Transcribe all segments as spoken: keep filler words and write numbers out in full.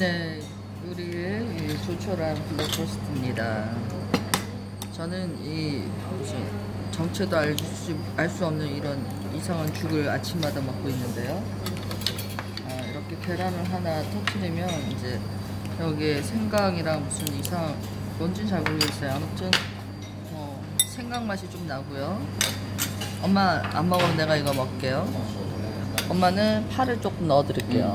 네, 우리의 이 조촐한 블랙버스트입니다. 저는 이 무슨 정체도 알 수 없는 이런 이상한 죽을 아침마다 먹고 있는데요. 아, 이렇게 계란을 하나 터뜨리면 이제 여기에 생강이랑 무슨 이상 뭔지는 잘 모르겠어요. 아무튼 뭐 생강 맛이 좀 나고요. 엄마 안 먹으면 내가 이거 먹을게요. 엄마는 파를 조금 넣어 드릴게요.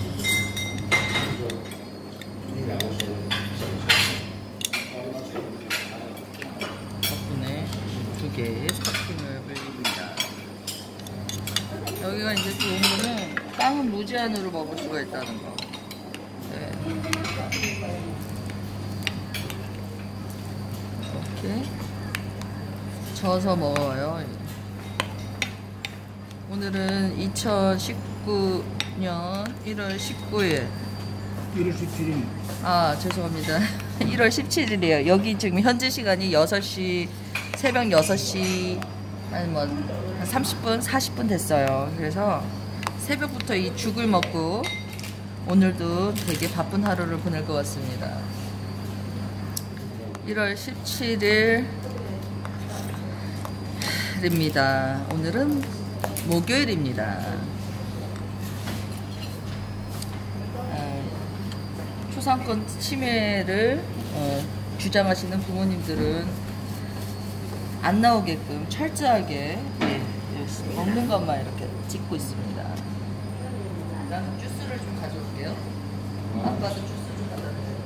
덕분에 두 개의 스타킹을 흘립니다. 여기가 이제 좋은 거는 빵은 무제한으로 먹을 수가 있다는 거. 네. 이렇게 저어서 먹어요. 오늘은 이천십구 년 일월 십구일. 일월 십칠일. 아, 죄송합니다. 일월 십칠일이에요. 여기 지금 현재 시간이 여섯 시, 새벽 여섯 시, 한 뭐, 한 삼십 분, 사십 분 됐어요. 그래서 새벽부터 이 죽을 먹고 오늘도 되게 바쁜 하루를 보낼 것 같습니다. 일월 십칠일입니다. 오늘은 목요일입니다. 초상권 침해를 어, 주장하시는 부모님들은 안 나오게끔 철저하게 예, 먹는 것만 이렇게 찍고 있습니다. 나는 주스를 좀 가져올게요. 아빠도 주스 좀 갖다 주세요.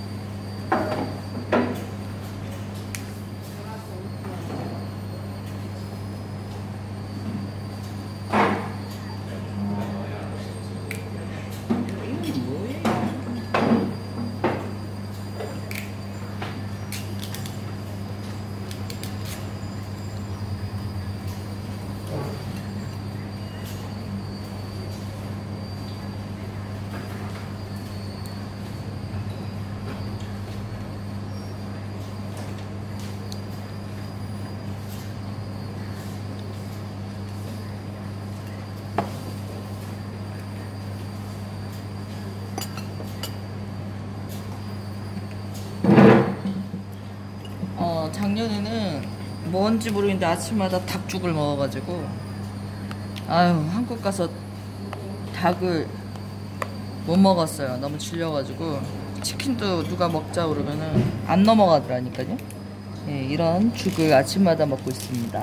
어, 작년에는 뭔지 모르겠는데 아침마다 닭죽을 먹어가지고 아유, 한국 가서 닭을 못 먹었어요. 너무 질려가지고 치킨도 누가 먹자 그러면은 안 넘어가더라니까요. 예, 이런 죽을 아침마다 먹고 있습니다.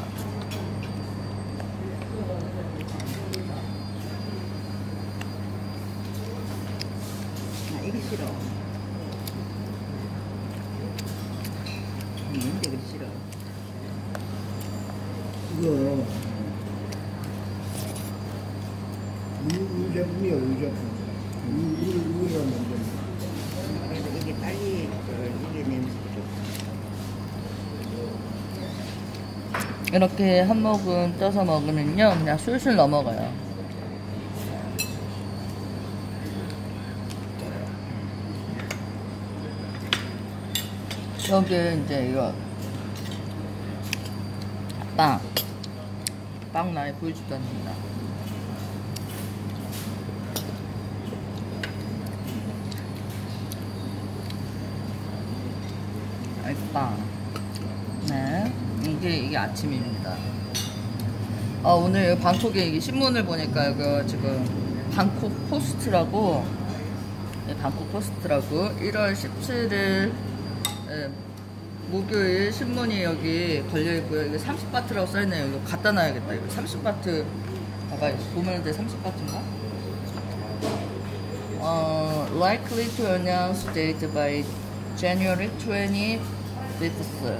아, 이게 싫어. 근데 그게 싫어. 이거 이 제품이요, 이 제품. 이 이거가 먼저. 그래서 이게 빨리 이게 냄새가 좋고. 이렇게 한 모금 떠서 먹으면요 그냥 술술 넘어가요. 여기에 이제 이거 빵, 빵 많이 보여주도 않는다. 빵. 네, 이게 이게 아침입니다. 아, 오늘 방콕에 이게 신문을 보니까 이거 지금 방콕 포스트라고, 네, 방콕 포스트라고 일월 십칠일 네, 목요일 신문이 여기 걸려있고요. 이게 삼십 바트라고 써있네요. 이거 갖다 놔야겠다. 이거 삼십 바트 봐봐. 보면 돼. 삼십 바트인가? 어, likely to announce date by January twenty-fifth.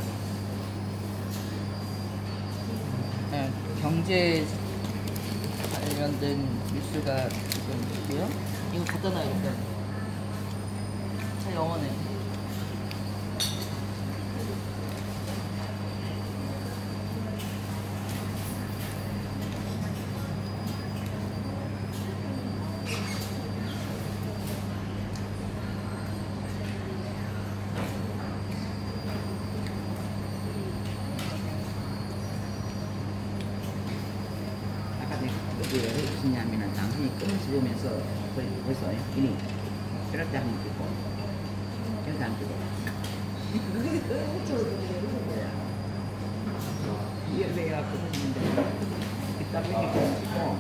네, 경제 관련된 뉴스가 지금 있고요. 이거 갖다 놔야겠다. 자, 영어네. 그게 왜 있냐면은 당신이 끊어지면서 벌써 이미 그럴 때 한번 끼고 여기서 안 끼고 이게 왜야 그거 있는데 이따 빼기 끼고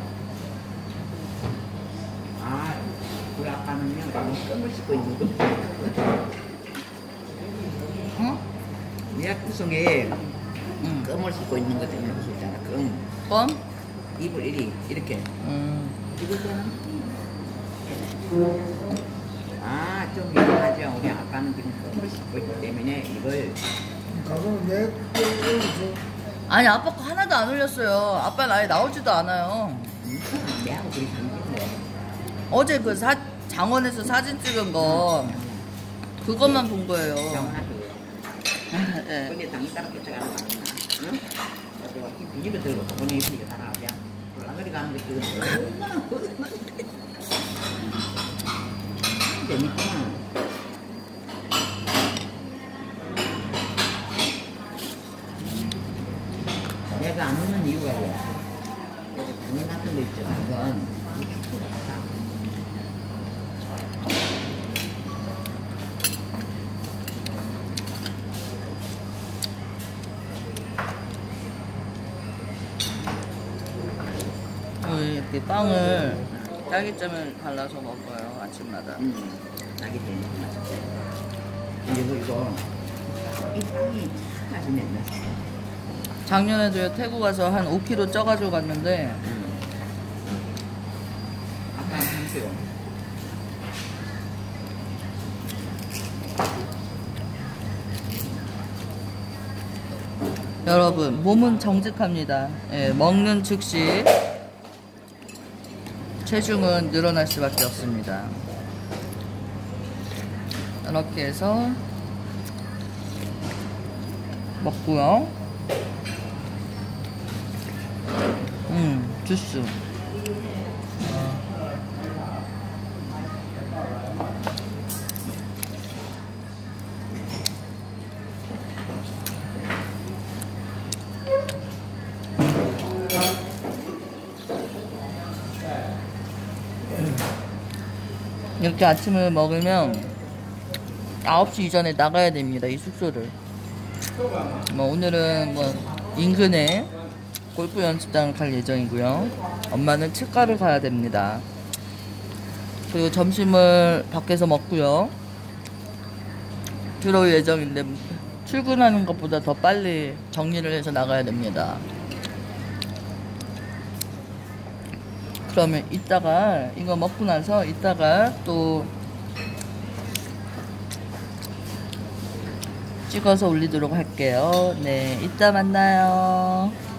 아 우리 아빠는요 너무 껌을 씹고 있는 거 응? 예약 구성에 응. 껌을 씹고 있는 거 때문에 무섭잖아 껌 껌? 입을 이리 이렇게 음. 이거잖아 아좀 이상하죠 우리 아빠는 지금 껌을 씹고 있기 때문에 이걸 가서는 내 거에서 아니 아빠 거 하나도 안 올렸어요. 아빠는 아예 나오지도 않아요. 음, 내하고 둘이 잠기네 어제 그 사, 장원에서 사진 찍은 거 그것만 본 거예요. 병원한테 예. 근데 당이 따라 쫓아가는 거 아니야 응? 그래서 이 비닐을 들고 돈이 입으니까 따라가자 올라가리 가는 게 지금 재밌구나 내가 안 먹는 이유가 뭐야? 당면 같은 거 있죠? 이건 축구가 같아. 이렇게 빵을 딸기잼을 발라서 먹어요 아침마다. 음, 나기 때문에. 그리고 이거 이 빵이 참 맛있네. 작년에도 태국 가서 한 오 킬로그램 쪄가지고 갔는데 음. 아까 한수요. 여러분 몸은 정직합니다. 예, 먹는 즉시 체중은 늘어날 수밖에 없습니다. 이렇게 해서 먹고요. 음, 주스. 이렇게 아침을 먹으면 아홉 시 이전에 나가야 됩니다. 이 숙소를. 뭐 오늘은 뭐 인근에 골프 연습장을 갈 예정이고요. 엄마는 치과를 가야 됩니다. 그리고 점심을 밖에서 먹고요. 들어올 예정인데 출근하는 것보다 더 빨리 정리를 해서 나가야 됩니다. 그러면 이따가 이거 먹고 나서 이따가 또 찍어서 올리도록 할게요. 네, 이따 만나요.